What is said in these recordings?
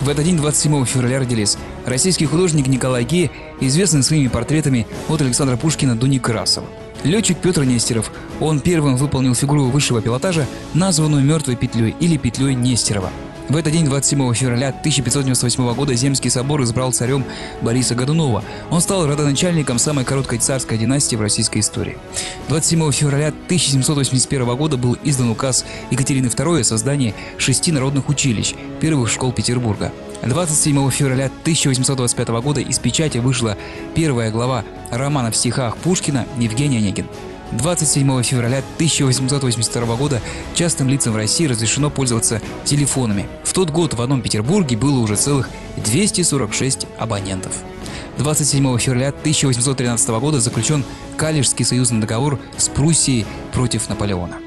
В этот день, 27 февраля, родились российский художник Николай Ге, известный своими портретами от Александра Пушкина до Некрасова. Летчик Петр Нестеров. Он первым выполнил фигуру высшего пилотажа, названную «Мертвой петлей» или «Петлей Нестерова». В этот день, 27 февраля 1598 года, Земский собор избрал царем Бориса Годунова. Он стал родоначальником самой короткой царской династии в российской истории. 27 февраля 1781 года был издан указ Екатерины II о создании 6 народных училищ, первых школ Петербурга. 27 февраля 1825 года из печати вышла первая глава романа в стихах Пушкина «Евгений Онегин». 27 февраля 1882 года частным лицам в России разрешено пользоваться телефонами. В тот год в одном Петербурге было уже целых 246 абонентов. 27 февраля 1813 года заключен Калишский союзный договор с Пруссией против Наполеона.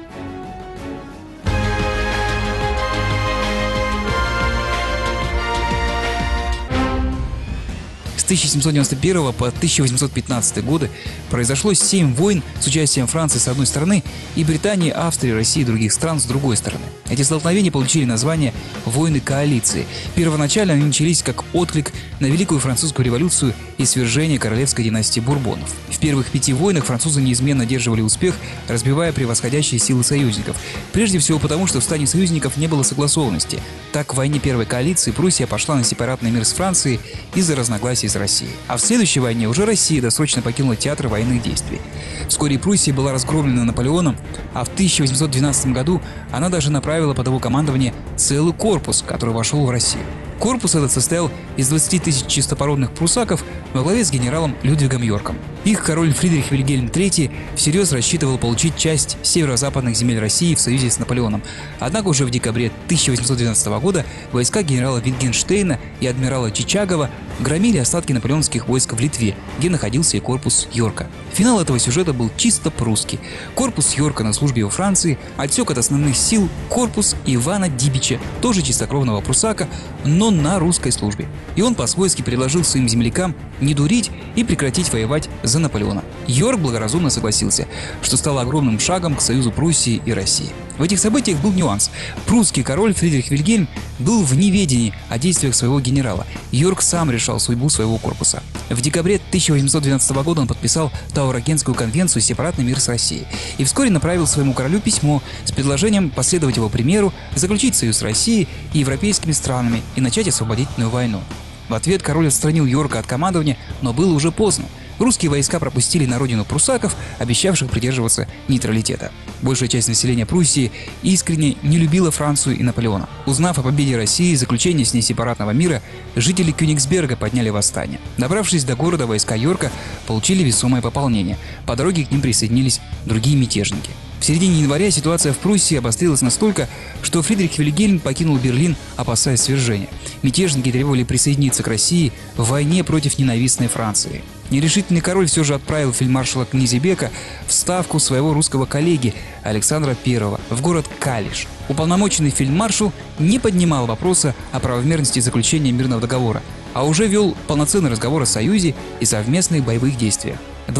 С 1791 по 1815 годы произошло 7 войн с участием Франции с одной стороны и Британии, Австрии, России и других стран с другой стороны. Эти столкновения получили название «Войны коалиции». Первоначально они начались как отклик на Великую Французскую революцию и свержение королевской династии Бурбонов. В первых 5 войнах французы неизменно одерживали успех, разбивая превосходящие силы союзников. Прежде всего потому, что в стане союзников не было согласованности. Так, в войне Первой коалиции Пруссия пошла на сепаратный мир с Францией из-за разногласий с Россией. А в следующей войне уже Россия досрочно покинула театр военных действий. Вскоре Пруссия была разгромлена Наполеоном, а в 1812 году она даже направила под его командование целый корпус, который вошел в Россию. Корпус этот состоял из 20 тысяч чистопородных пруссаков во главе с генералом Людвигом Йорком. Их король Фридрих Вильгельм III всерьез рассчитывал получить часть северо-западных земель России в союзе с Наполеоном. Однако уже в декабре 1812 года войска генерала Витгенштейна и адмирала Чичагова громили остатки наполеоновских войск в Литве, где находился и корпус Йорка. Финал этого сюжета был чисто прусский. Корпус Йорка на службе во Франции отсек от основных сил корпус Ивана Дибича, тоже чистокровного пруссака, но на русской службе. И он по-свойски предложил своим землякам не дурить и прекратить воевать за Наполеона. Йорк благоразумно согласился, что стало огромным шагом к союзу Пруссии и России. В этих событиях был нюанс. Прусский король Фридрих Вильгельм был в неведении о действиях своего генерала. Йорк сам решал судьбу своего корпуса. В декабре 1812 года он подписал Таурогенскую конвенцию «Сепаратный мир с Россией» и вскоре направил своему королю письмо с предложением последовать его примеру, заключить союз с Россией и европейскими странами и начать освободительную войну. В ответ король отстранил Йорка от командования, но было уже поздно. Русские войска пропустили на родину пруссаков, обещавших придерживаться нейтралитета. Большая часть населения Пруссии искренне не любила Францию и Наполеона. Узнав о победе России и заключении с ней сепаратного мира, жители Кёнигсберга подняли восстание. Добравшись до города, войска Йорка получили весомое пополнение. По дороге к ним присоединились другие мятежники. В середине января ситуация в Пруссии обострилась настолько, что Фридрих Вильгельм покинул Берлин, опасаясь свержения. Мятежники требовали присоединиться к России в войне против ненавистной Франции. Нерешительный король все же отправил фельдмаршала Князебека в ставку своего русского коллеги Александра I в город Калиш. Уполномоченный фельдмаршал не поднимал вопроса о правомерности заключения мирного договора, а уже вел полноценный разговор о союзе и совместных боевых действиях.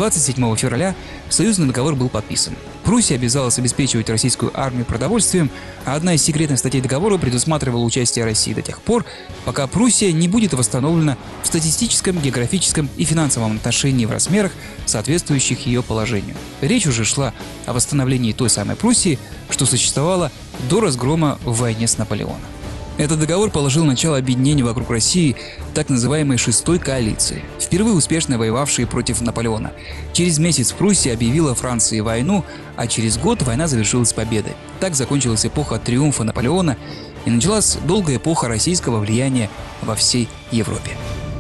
27 февраля союзный договор был подписан. Пруссия обязалась обеспечивать российскую армию продовольствием, а одна из секретных статей договора предусматривала участие России до тех пор, пока Пруссия не будет восстановлена в статистическом, географическом и финансовом отношении в размерах, соответствующих ее положению. Речь уже шла о восстановлении той самой Пруссии, что существовала до разгрома в войне с Наполеоном. Этот договор положил начало объединению вокруг России так называемой «Шестой коалиции», впервые успешно воевавшей против Наполеона. Через месяц Пруссия объявила Франции войну, а через год война завершилась победой. Так закончилась эпоха триумфа Наполеона и началась долгая эпоха российского влияния во всей Европе.